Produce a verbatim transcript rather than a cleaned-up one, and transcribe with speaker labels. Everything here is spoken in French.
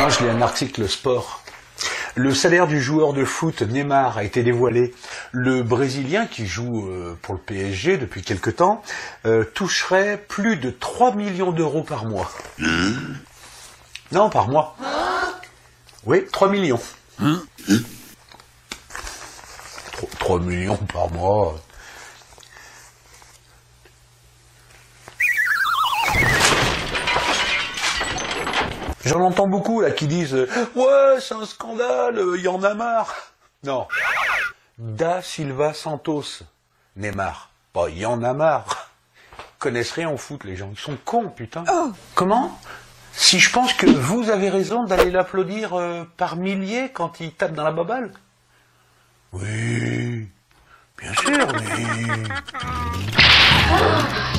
Speaker 1: Non, je lis un article sport. Le salaire du joueur de foot Neymar a été dévoilé. Le Brésilien, qui joue euh, pour le P S G depuis quelque temps, euh, toucherait plus de trois millions d'euros par mois. Mmh. Non, par mois. Oui, trois millions. Mmh. trois millions par mois. J'en entends beaucoup là qui disent « Ouais, c'est un scandale, il euh, y en a marre ». Non. Da Silva Santos, Neymar. Bon, il y en a marre. Ils connaissent rien au foot, les gens. Ils sont cons, putain. Oh. Comment? Si je pense que vous avez raison d'aller l'applaudir euh, par milliers quand il tape dans la baballe? Oui, bien sûr, mais...